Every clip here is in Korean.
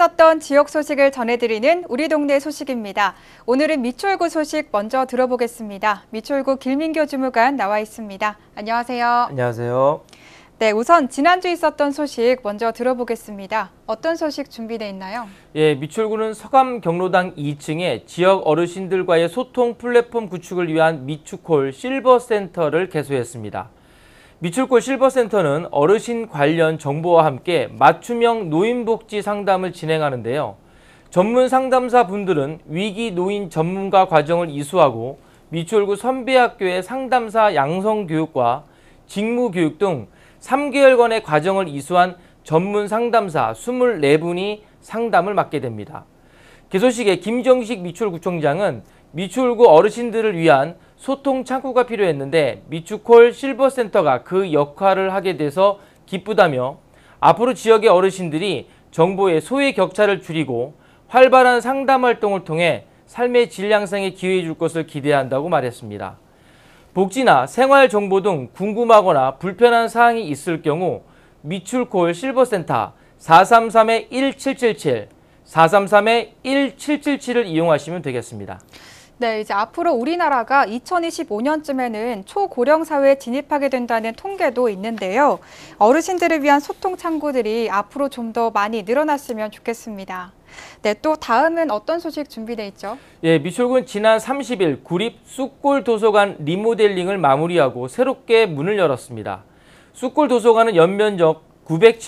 있었던 지역 소식을 전해드리는 우리 동네 소식입니다. 오늘은 미추홀구 소식 먼저 들어보겠습니다. 미추홀구 길민교 주무관 나와 있습니다. 안녕하세요. 안녕하세요. 네, 우선 지난주 있었던 소식 먼저 들어보겠습니다. 어떤 소식 준비되어 있나요? 예, 미추홀구는 서감 경로당 2층에 지역 어르신들과의 소통 플랫폼 구축을 위한 미추콜 실버센터를 개소했습니다. 미추홀 실버센터는 어르신 관련 정보와 함께 맞춤형 노인복지 상담을 진행하는데요. 전문 상담사 분들은 위기 노인 전문가 과정을 이수하고 미추홀구 선배학교의 상담사 양성교육과 직무교육 등 3개월간의 과정을 이수한 전문 상담사 24분이 상담을 맡게 됩니다. 개소식에 김정식 미추홀구청장은 미추홀구 어르신들을 위한 소통 창구가 필요했는데 미추콜 실버센터가 그 역할을 하게 돼서 기쁘다며 앞으로 지역의 어르신들이 정보의 소외 격차를 줄이고 활발한 상담 활동을 통해 삶의 질 향상에 기여해 줄 것을 기대한다고 말했습니다. 복지나 생활 정보 등 궁금하거나 불편한 사항이 있을 경우 미추홀 실버센터 433-1777, 433-1777을 이용하시면 되겠습니다. 네, 이제 앞으로 우리나라가 2025년쯤에는 초고령 사회에 진입하게 된다는 통계도 있는데요. 어르신들을 위한 소통 창구들이 앞으로 좀 더 많이 늘어났으면 좋겠습니다. 네, 또 다음은 어떤 소식 준비돼 있죠? 예, 미추홀구는 지난 30일 구립 쑥골 도서관 리모델링을 마무리하고 새롭게 문을 열었습니다. 쑥골 도서관은 연면적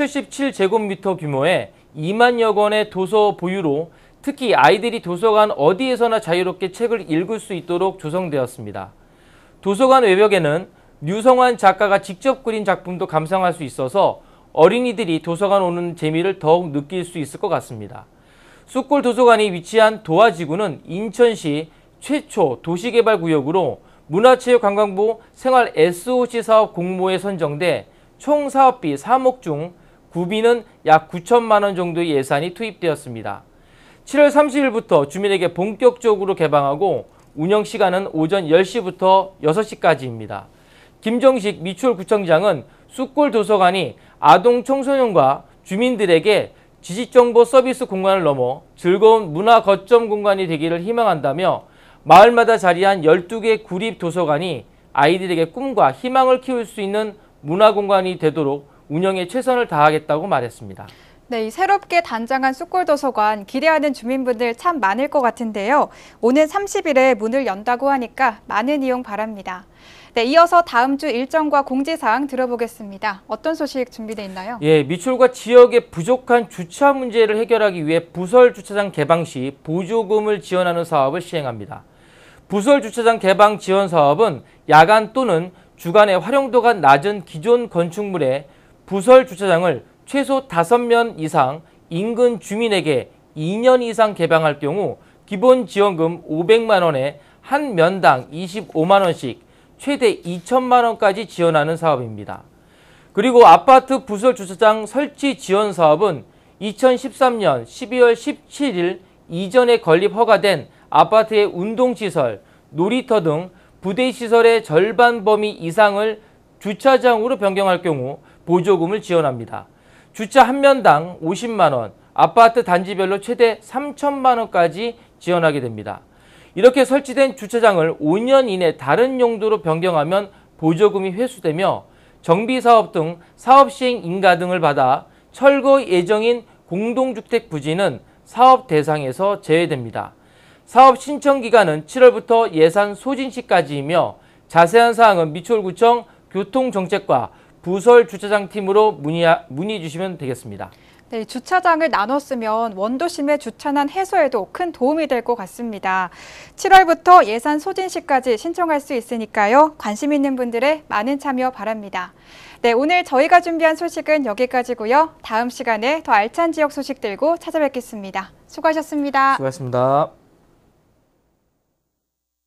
977제곱미터 규모의 2만여 권의 도서 보유로 특히 아이들이 도서관 어디에서나 자유롭게 책을 읽을 수 있도록 조성되었습니다. 도서관 외벽에는 류성환 작가가 직접 그린 작품도 감상할 수 있어서 어린이들이 도서관 오는 재미를 더욱 느낄 수 있을 것 같습니다. 쑥골 도서관이 위치한 도화지구는 인천시 최초 도시개발구역으로 문화체육관광부 생활 SOC 사업 공모에 선정돼 총 사업비 3억 중 구비는 약 9천만 원 정도의 예산이 투입되었습니다. 7월 30일부터 주민에게 본격적으로 개방하고 운영시간은 오전 10시부터 6시까지입니다. 김정식 미추홀구청장은 쑥골 도서관이 아동 청소년과 주민들에게 지식정보 서비스 공간을 넘어 즐거운 문화 거점 공간이 되기를 희망한다며 마을마다 자리한 12개 구립 도서관이 아이들에게 꿈과 희망을 키울 수 있는 문화 공간이 되도록 운영에 최선을 다하겠다고 말했습니다. 네, 이 새롭게 단장한 쑥골 도서관 기대하는 주민분들 참 많을 것 같은데요. 오는 30일에 문을 연다고 하니까 많은 이용 바랍니다. 네, 이어서 다음 주 일정과 공지사항 들어보겠습니다. 어떤 소식 준비되어 있나요? 예, 미추홀과 지역의 부족한 주차 문제를 해결하기 위해 부설 주차장 개방 시 보조금을 지원하는 사업을 시행합니다. 부설 주차장 개방 지원 사업은 야간 또는 주간에 활용도가 낮은 기존 건축물의 부설 주차장을 최소 5면 이상 인근 주민에게 2년 이상 개방할 경우 기본 지원금 500만 원에 한 면당 25만 원씩 최대 2천만 원까지 지원하는 사업입니다. 그리고 아파트 부설 주차장 설치 지원 사업은 2013년 12월 17일 이전에 건립 허가된 아파트의 운동시설, 놀이터 등 부대시설의 절반 범위 이상을 주차장으로 변경할 경우 보조금을 지원합니다. 주차 한 면당 50만 원, 아파트 단지별로 최대 3천만 원까지 지원하게 됩니다. 이렇게 설치된 주차장을 5년 이내 다른 용도로 변경하면 보조금이 회수되며 정비사업 등 사업시행 인가 등을 받아 철거 예정인 공동주택 부지는 사업 대상에서 제외됩니다. 사업 신청 기간은 7월부터 예산 소진 시까지이며 자세한 사항은 미추홀구청 교통정책과 부설 주차장 팀으로 문의해 주시면 되겠습니다. 네, 주차장을 나눠 쓰면 원도심의 주차난 해소에도 큰 도움이 될 것 같습니다. 7월부터 예산 소진 시까지 신청할 수 있으니까요. 관심 있는 분들의 많은 참여 바랍니다. 네, 오늘 저희가 준비한 소식은 여기까지고요. 다음 시간에 더 알찬 지역 소식 들고 찾아뵙겠습니다. 수고하셨습니다. 수고하셨습니다.